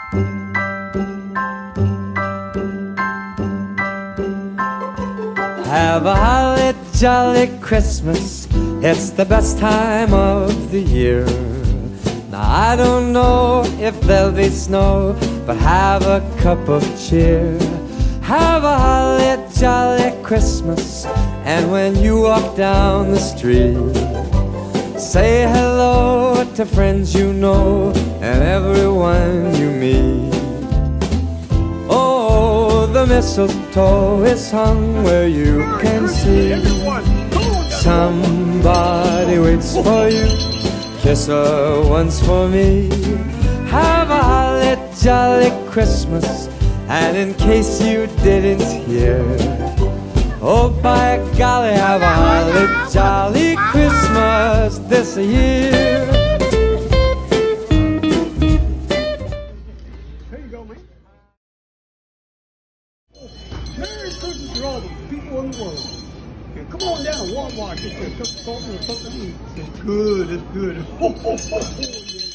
Have a holly jolly Christmas, it's the best time of the year. Now I don't know if there'll be snow, but have a cup of cheer. Have a holly jolly Christmas, and when you walk down the street, say hello to friends you know and everyone you meet. Oh, the mistletoe is hung where you can see. Somebody waits for you, kiss her once for me. Have a holly jolly Christmas, and in case you didn't hear, oh by golly, have a holly jolly Christmas this year. There you go, man. Merry Christmas to all the people in the world. Okay, come on down to WaWa, get your cup of coffee or something to eat. It's good, it's good. Oh, yeah.